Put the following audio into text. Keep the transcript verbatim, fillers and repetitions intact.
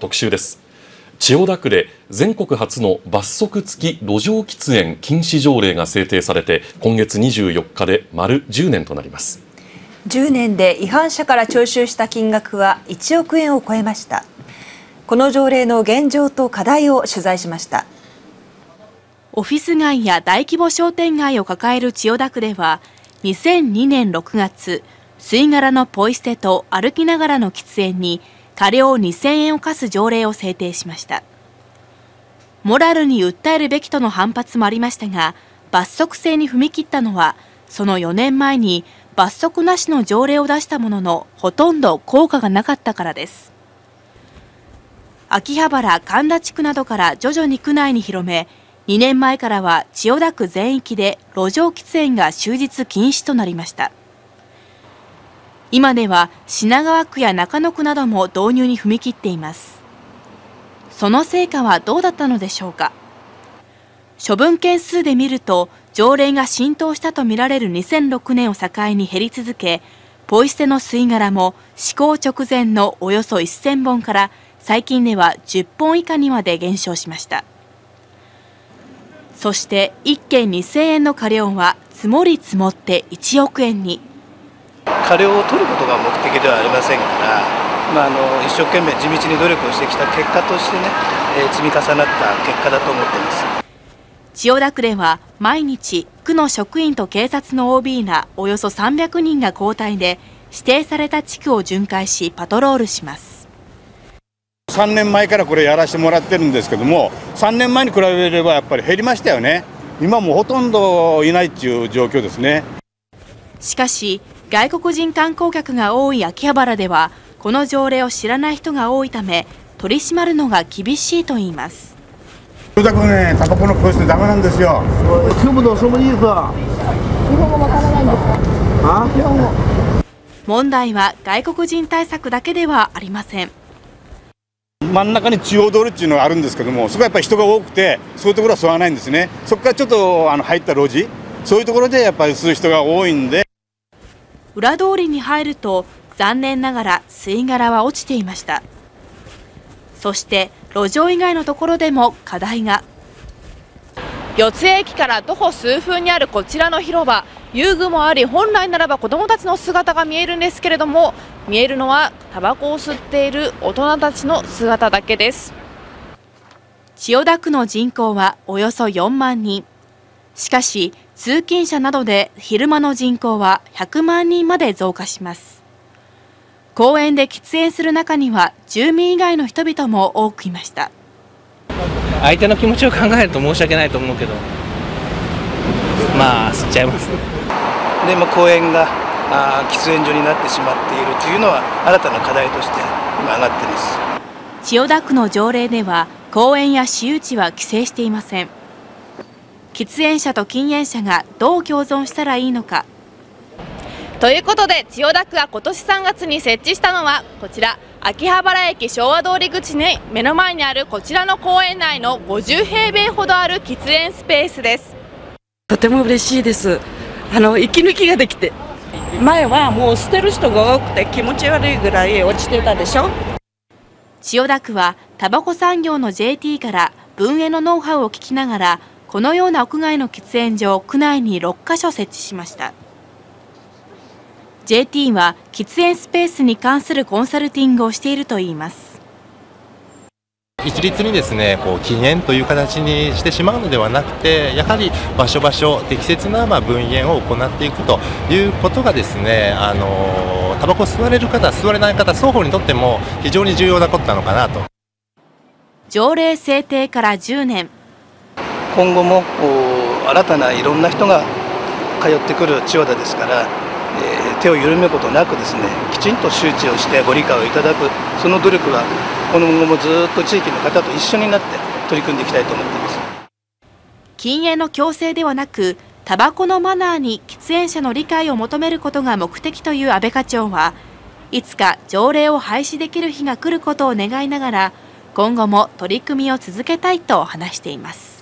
特集です。千代田区で全国初の罰則付き路上喫煙禁止条例が制定されて今月にじゅうよっかで丸じゅうねんとなります。 じゅうねんで違反者から徴収した金額はいちおくえんを超えました。この条例の現状と課題を取材しました。 オフィス街や大規模商店街を抱える千代田区ではにせんにねんろくがつ、吸い殻のポイ捨てと歩きながらの喫煙に過料にせんえんを課す条例を制定しました。モラルに訴えるべきとの反発もありましたが、罰則制に踏み切ったのはそのよねんまえに罰則なしの条例を出したもののほとんど効果がなかったからです。秋葉原、神田地区などから徐々に区内に広め、にねんまえからは千代田区全域で路上喫煙が終日禁止となりました。今では品川区や中野区なども導入に踏み切っています。その成果はどうだったのでしょうか。処分件数で見ると条例が浸透したとみられるにせんろくねんを境に減り続け、ポイ捨ての吸い殻も施行直前のおよそせんぼんから最近ではじゅっぽん以下にまで減少しました。そしていっけんにせんえんの過料は積もり積もっていちおくえんに。 過料を取ることが目的ではありませんから、まあ、あの一生懸命地道に努力をしてきた結果としてね、えー、積み重なった結果だと思っています。 千代田区では毎日区の職員と警察の オービー らおよそさんびゃくにんが交代で指定された地区を巡回しパトロールします。 さんねんまえからこれやらせてもらってるんですけども、さんねんまえに比べればやっぱり減りましたよね。今もほとんどいないっていう状況ですね。 しかし外国人観光客が多い秋葉原ではこの条例を知らない人が多いため取り締まるのが厳しいといいます。 千代田区ね、タバコのポイ捨てダメなんですよ。 听不懂什么意思。日本語わからないんですか？日本語。 問題は外国人対策だけではありません。 真ん中に中央通りっていうのがあるんですけども、そこはやっぱり人が多くてそういうところは吸わないんですね。そこからちょっとあの入った路地、そういうところでやっぱり吸う人が多いんで。 裏通りに入ると残念ながら吸い殻は落ちていました。そして路上以外のところでも課題が。四ツ谷駅から徒歩数分にあるこちらの広場、遊具もあり本来ならば子どもたちの姿が見えるんですけれども、見えるのはタバコを吸っている大人たちの姿だけです。千代田区の人口はおよそよんまんにん。しかし通勤者などで昼間の人口はひゃくまんにんまで増加します。公園で喫煙する中には住民以外の人々も多くいました。 相手の気持ちを考えると申し訳ないと思うけど、まあ吸っちゃいます。 で、まあ、公園があ喫煙所になってしまっているというのは新たな課題として今上がっています。 千代田区の条例では公園や私有地は規制していません。喫煙者と禁煙者がどう共存したらいいのか。ということで千代田区が今年さんがつに設置したのはこちら、秋葉原駅昭和通り口に目の前にあるこちらの公園内のごじゅうへいべいほどある喫煙スペースです。 とても嬉しいです。あの息抜きができて、前はもう捨てる人が多くて気持ち悪いぐらい落ちてたでしょ。 千代田区はタバコ産業の ジェーティー から分煙のノウハウを聞きながらこのような屋外の喫煙所を区内にろっかしょ設置しました。ジェーティー は喫煙スペースに関するコンサルティングをしているといいます。 一律にですね、こう禁煙という形にしてしまうのではなくて、やはり場所場所適切なまあ分煙を行っていくということがですね、あのタバコ吸われる方、吸われない方双方にとっても非常に重要なことなのかなと。 条例制定からじゅうねん。 今後も新たないろんな人が通ってくる千代田ですから、えー、手を緩めることなくですね、きちんと周知をしてご理解をいただく、その努力は今後もずっと地域の方と一緒になって取り組んでいきたいと思っています。 禁煙の強制ではなく、タバコのマナーに喫煙者の理解を求めることが目的という安倍課長は、いつか条例を廃止できる日が来ることを願いながら、今後も取り組みを続けたいと話しています。